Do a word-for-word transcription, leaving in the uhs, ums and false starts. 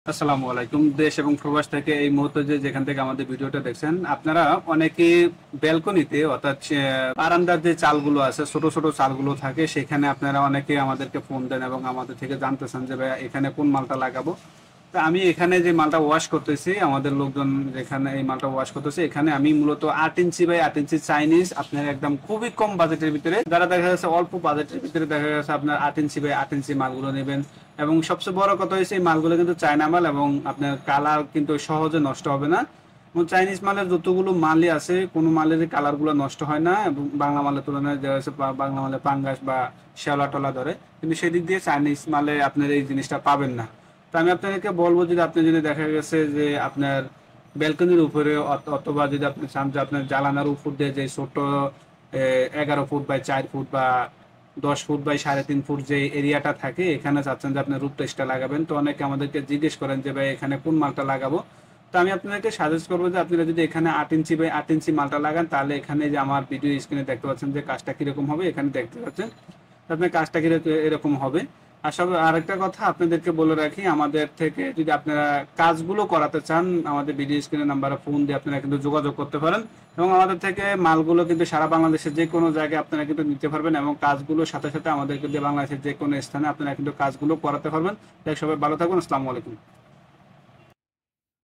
আসসালামু আলাইকুম। দেশ এবং প্রবাস থেকে এই মুহূর্তে যে যেখান থেকে আমাদের ভিডিওটা দেখছেন, আপনারা অনেকে ব্যালকনিতে অর্থাৎ আ বারান্দার যে চালগুলো আছে, ছোট, ছোট চালগুলো থাকে সেখানে আপনারা অনেকে আমাদেরকে ফোন দেন এবং আমাদের থেকে জানতেছেন যে ভাইয়া এখানে কোন মালটা লাগাবো। তো আমি এখানে যে মালটা ওয়াশ করতেছি, আমাদের লোকজন যেখানে এই মালটা ওয়াশ করতেছে, এখানে আমি মূলত আট ইঞ্চি বাই আট ইঞ্চি চাইনিজ আপনার একদম খুবই কম বাজেটের ভিতরে, যারা দেখা যাচ্ছে অল্প বাজেটের ভিতরে দেখা যাচ্ছে আপনার আট ইঞ্চি বাই আট ইঞ্চি মালগুলো নেবেন। এবং সবচেয়ে বড় কথা হচ্ছে এই মালগুলো কিন্তু চায়না মাল এবং আপনার কালার কিন্তু সহজে নষ্ট হবে না। এবং চাইনিজ মালের যতগুলো মালই আছে কোনো মালের কালার গুলো নষ্ট হয় না এবং বাংলা মালের তুলনায় দেখা যাচ্ছে বা- বাংলা মালে পাঙ্গাস বা শ্যাওলা টলা ধরে, কিন্তু সেদিক দিয়ে চাইনিজ মালে আপনার এই জিনিসটা পাবেন না। তো আমি আপনাদেরকে বলবো, যদি আপনি যদি দেখা গেছে যে আপনার ব্যালকনির উপরে অথ- অথবা যদি আপনি চান যে আপনার জানালার উপর দিয়ে যে ছোট এগারো ফুট বাই চার ফুট বা দশ ফুট বাই সাড়ে তিন ফুট যে এরিয়াটা থাকে, এখানে চাচ্ছেন যে আপনি রুট টেস্টটা লাগাবেন, তো অনেকে আমাদেরকে জিজ্ঞেস করেন যে ভাই এখানে কোন মালটা লাগাবো। তো আমি আপনাদেরকে সাজেস্ট করবো যে আপনারা যদি এখানে আট ইঞ্চি বাই আট ইঞ্চি মালটা লাগান, তাহলে এখানে যে আমার ভিডিও স্ক্রিনে দেখতে পাচ্ছেন যে কাজটা কিরকম হবে, এখানে দেখতে পাচ্ছেন তো আপনার কাজটা কিরকম এরকম হবে। আর সব আরেকটা কথা আপনাদেরকে বলে রাখি, আমাদের থেকে যদি আপনারা কাজগুলো করাতে চান, আমাদের ভিডিও স্ক্রিনের নাম্বারে ফোন দিয়ে আপনারা কিন্তু যোগাযোগ করতে পারেন এবং আমাদের থেকে মালগুলো কিন্তু সারা বাংলাদেশের যে কোনো জায়গায় আপনারা কিন্তু নিতে পারবেন এবং কাজগুলোর সাথে সাথে আমাদেরকে দিয়ে বাংলাদেশের যে কোনো স্থানে আপনারা কিন্তু কাজগুলো করাতে পারবেন। তাই সবাই ভালো থাকবেন। আসসালামু আলাইকুম।